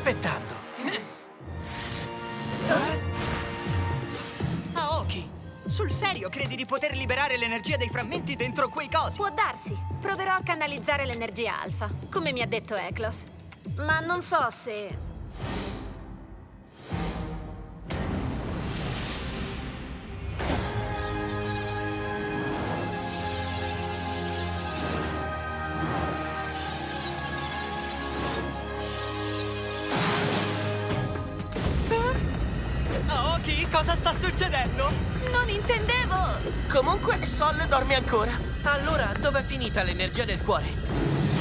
aspettando? Aoki, sul serio credi di poter liberare l'energia dei frammenti dentro quei cosi? Può darsi. Proverò a canalizzare l'energia alfa, come mi ha detto Eklos. Ma non so se... Aoki, cosa sta succedendo? Non intendevo! Comunque, Sol dorme ancora. Allora, dov'è finita l'energia del cuore?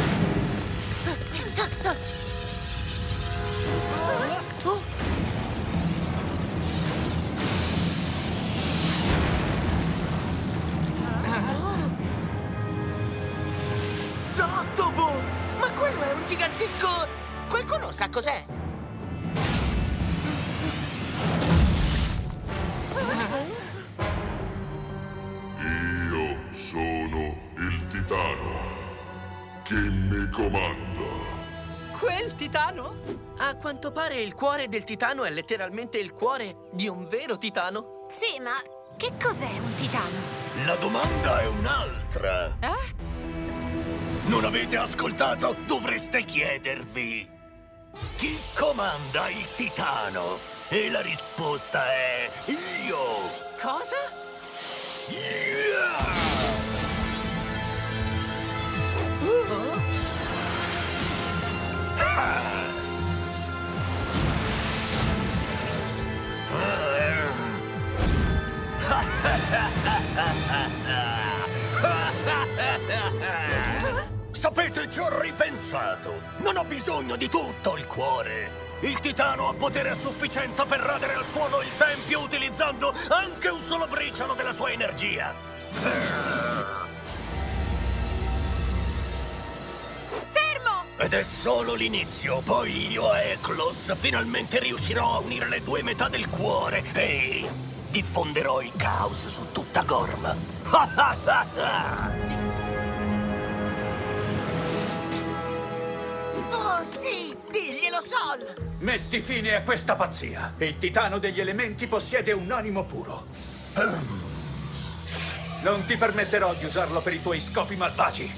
Zottobo! Ma quello è un gigantesco... Qualcuno sa cos'è? Io sono il Titano. Chi mi comanda? Quel titano? A quanto pare il cuore del titano è letteralmente il cuore di un vero titano. Sì, ma che cos'è un titano? La domanda è un'altra. Non avete ascoltato? Dovreste chiedervi. Chi comanda il titano? E la risposta è io. Cosa? Yeah! Sapete, ci ho ripensato. Non ho bisogno di tutto il cuore. Il titano ha potere a sufficienza per radere al suolo il tempio utilizzando anche un solo briciolo della sua energia. Fermo! Ed è solo l'inizio. Poi io e Eklos finalmente riuscirò a unire le due metà del cuore e diffonderò il caos su tutta Gorm. Oh, sì! Diglielo, Sol! Metti fine a questa pazzia. Il titano degli elementi possiede un animo puro. Non ti permetterò di usarlo per i tuoi scopi malvagi.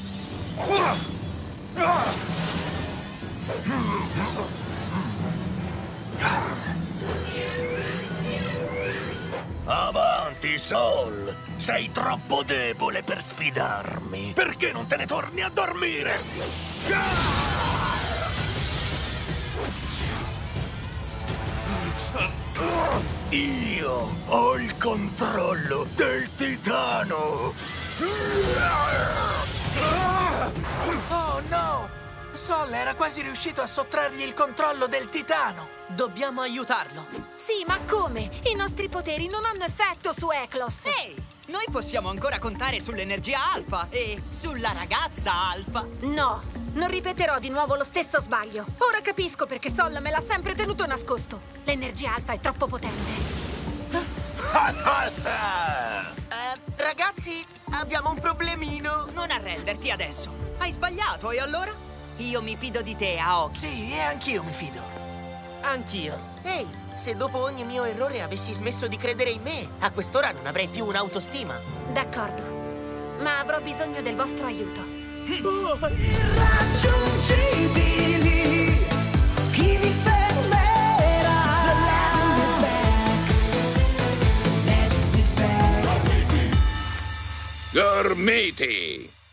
Avanti, Sol! Sei troppo debole per sfidarmi. Perché non te ne torni a dormire? Io ho il controllo del titano! Oh, no! Sol era quasi riuscito a sottrargli il controllo del titano. Dobbiamo aiutarlo. Sì, ma come? I nostri poteri non hanno effetto su Eklos. Ehi, noi possiamo ancora contare sull'energia alfa e sulla ragazza alfa. No, non ripeterò di nuovo lo stesso sbaglio. Ora capisco perché Sol me l'ha sempre tenuto nascosto. L'energia alfa è troppo potente. Ragazzi, abbiamo un problemino. Non arrenderti adesso. Hai sbagliato e allora? Io mi fido di te, Aoki. Sì, e anch'io mi fido. Anch'io. Ehi, se dopo ogni mio errore avessi smesso di credere in me, a quest'ora non avrei più un'autostima. D'accordo, ma avrò bisogno del vostro aiuto. Irraggiungibili, chi vi fermerà? The land is back. Magic is back. Gormiti!